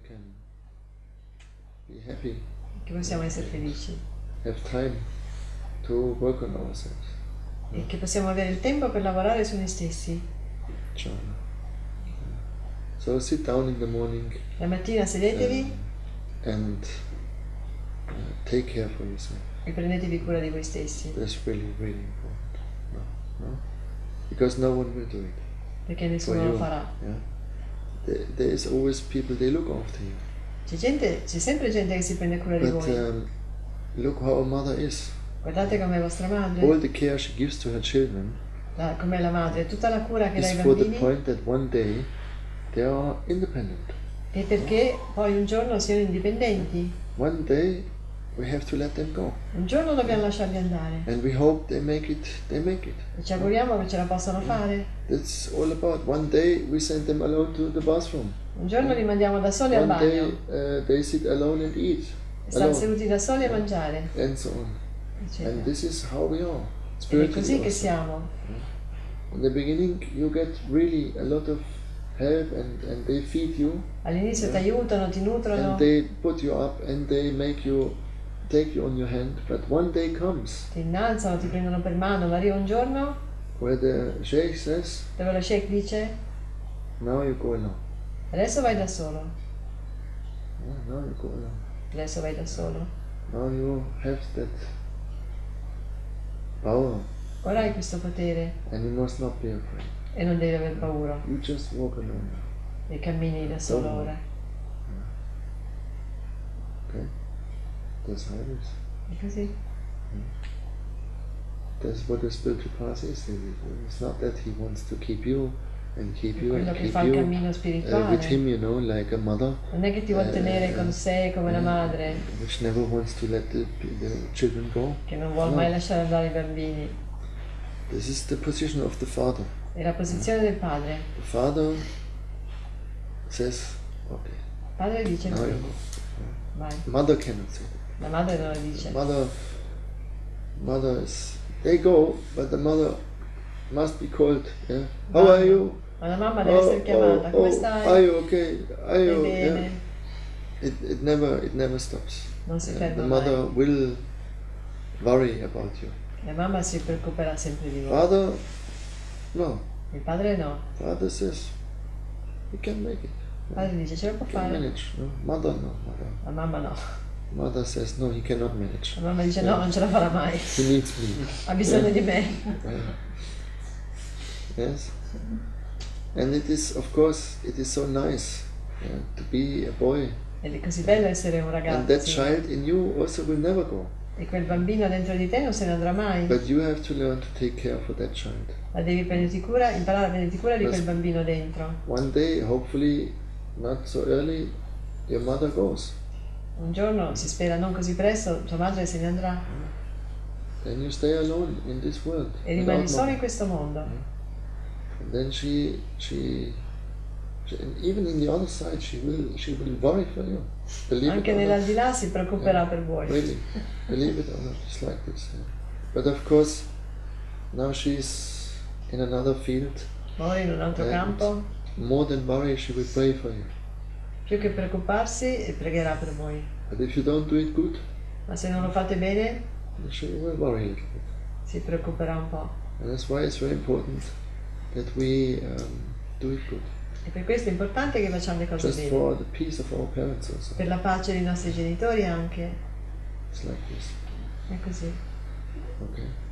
can be happy, che possiamo essere felici have time to work on ourselves. e che possiamo avere il tempo per lavorare su noi stessi. Jhana. So sit down in the morning La mattina sedetevi and take care for yourself. e prendetevi cura di voi stessi, That's really, really important. No? Because no one will do it perché for nessuno you. lo farà. Yeah? There is always people, they look after you. C'è sempre gente che si prende cura di But voi. look how a mother is. Guardate com'è vostra madre, All the care she gives to her children com'è la madre, tutta la cura che dà is ai for the bambini point that one day they are independent. e perché poi un giorno siano indipendenti. One day we have to let them go. Un giorno dobbiamo lasciarli andare And we hope they make it. e ci auguriamo che ce la possano fare. That's all about. One day we send them alone to the bathroom. Un giorno li mandiamo da soli al One bagno, day they sit alone and eat. stanno Alone. seduti da soli a mangiare, And so on. eccetera. And this is how we are. Ed è Spiritually così che also. siamo. In the beginning you get really a lot of help and they feed you All'inizio ti aiutano, ti nutrono, and they put you up and they make you take you on your hand, but one day comes ti innalzano, ti prendono per mano, ma arriva un giorno where the sheikh says, dove lo sheikh dice now you go alone. adesso vai da solo, Now you go alone. adesso vai da solo. Now you have that power Ora hai questo potere and you must not be afraid. e non devi aver paura You just walk alone now. e cammini da solo Oh. ora. Okay? That's how it is. È così. That's what the spiritual path is. It's not that he wants to keep you and keep you Quello and che keep fa il you cammino with spirituale him, you know, like a mother non è che ti vuol tenere con sé come la madre, which never wants to let the children go. che non vuole mai lasciare andare i bambini. This is the position of the father. È la posizione del padre. The father says, okay, Il padre dice now you così, go. vai. Mother cannot say that. La madre non lo dice. Mother is, they go, but the mother must be called. Yeah. How are you? Ma la mamma deve essere chiamata. Come stai? Are you okay? Are you? Stai Yeah. bene? It never stops. Non si Yeah. ferma The mai. mother will worry about you. La mamma si preoccuperà sempre di voi. Father, no. Il padre no. Father says, he can make it. Il padre dice ce lo può He can fare. manage. No? Mother, no. La mamma no. Mother says, no, he cannot manage. La mamma dice no, non ce la farà mai. He needs me. Ha bisogno di me. Yes. And it is, of course, it is so nice to be a boy. Ed è così bello essere un And that ragazzo. child in you also will never go. E quel bambino dentro di te non se ne andrà mai. But you have to learn to take care for that child. Ma devi prenderti cura, imparare a prenderti cura di quel bambino dentro. One day, hopefully not so early, your mother goes. Un giorno, si spera non così presto, tua madre se ne andrà. Then you stay alone in this world. E rimani without solo in mother. questo mondo. And then she and even in the other side, she will worry for you. Believe Anche it or not. nell'aldilà si preoccuperà per voi. Really, believe it or not, it's like this. Yeah. But of course, now she's in another field. Ora in un altro And campo, more than worry, she will pray for you. più che preoccuparsi, pregherà per voi. But if you don't do it good, Ma se non lo fate bene, then she will worry a little bit. si preoccuperà un po'. And that's why it's very important that we do it good. E per questo è importante che facciamo le cose Just bene. for the peace of our parents also. Per la pace dei nostri genitori anche. It's like this. È così. Okay.